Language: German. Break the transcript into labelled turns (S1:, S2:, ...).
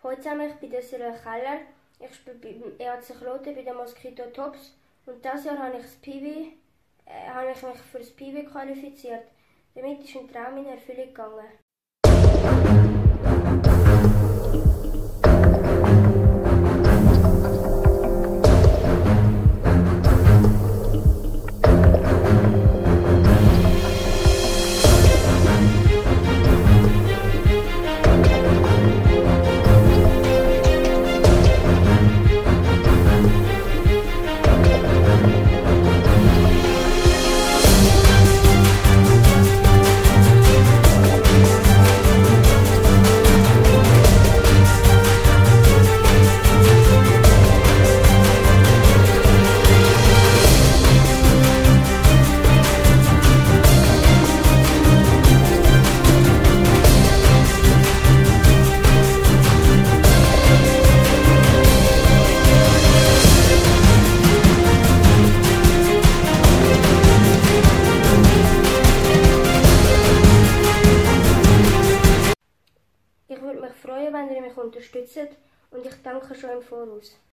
S1: Hallo zusammen, ich bin der Silvia Keller. Ich spiele beim EHC Kloten bei den Mosquito Tops. Und dieses Jahr habe ich mich für das Piwi qualifiziert. Damit ist ein Traum in Erfüllung gegangen. Ich würde mich freuen, wenn ihr mich unterstützt und ich danke schon im Voraus.